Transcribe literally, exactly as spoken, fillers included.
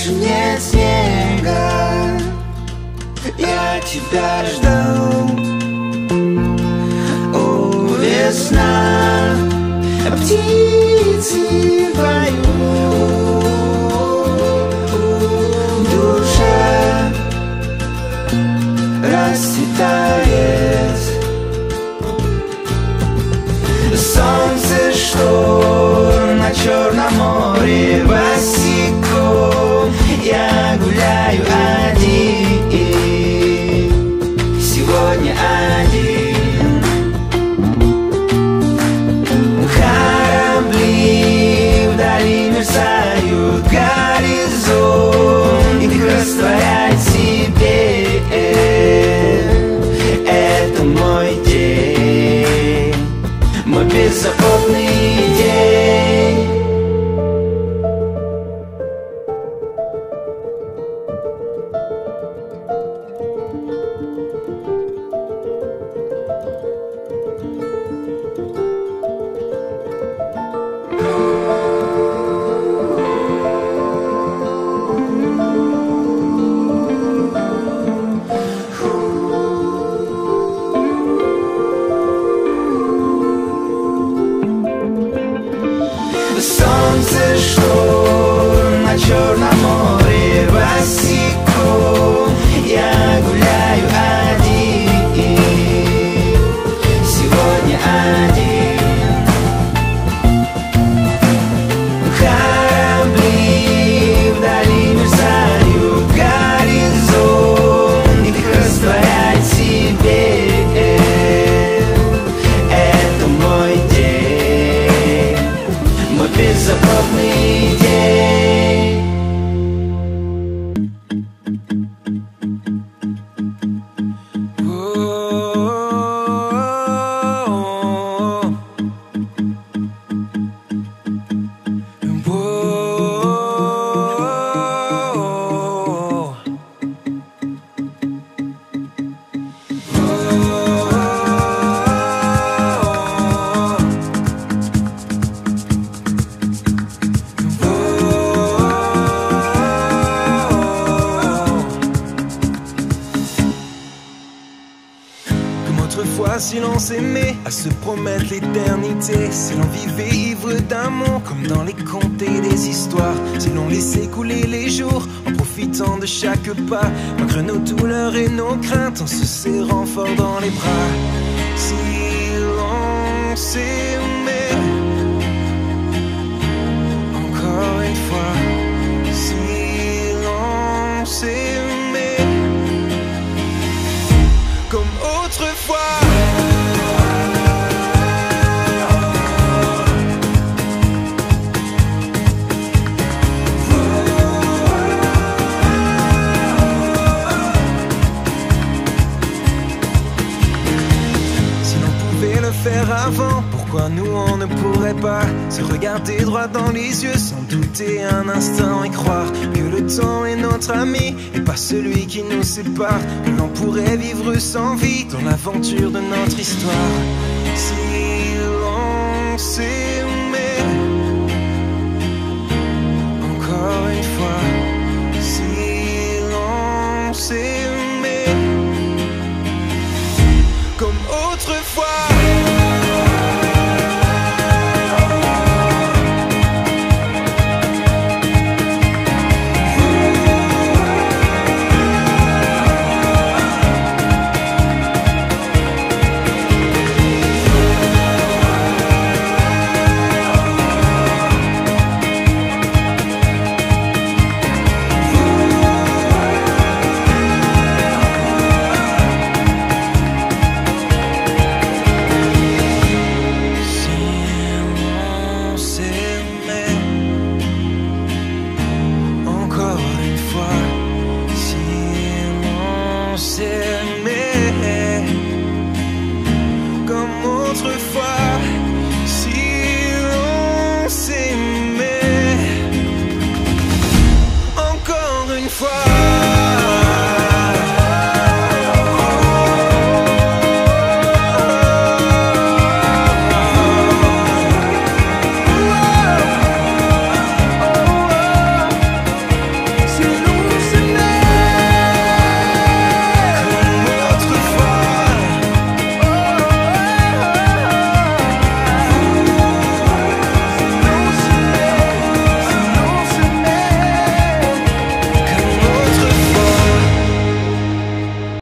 больше нет снега. Я тебя ждал, о, весна, птицы поют, душа расцветает. Солнце, что на Черном море босиком, я гуляю один, сегодня один. Корабли вдали мерцают, горизонт их растворяет в себе. Это мой день, мой беззаботный день. Солнце, что на Черном море босиком, я гуляю один, сегодня один. Корабли вдали мерцают, горизонт их растворяет в себе. Это мой день, мой беззаботный день. Autrefois, si l'on s'aimait, à se promettre l'éternité, si l'on vivait ivre d'amour, comme dans les contes et les histoires, si l'on laissait couler les jours, en profitant de chaque pas, malgré nos douleurs et nos craintes, en se serrant fort dans les bras. Si l'on s'aimait, encore une fois, si l'on s'aimait, comme autrefois. Faire avant, pourquoi nous on ne pourrait pas se regarder droit dans les yeux sans douter un instant et croire que le temps est notre ami et pas celui qui nous sépare, que l'on pourrait vivre sans vie dans l'aventure de notre histoire. Si l'on sait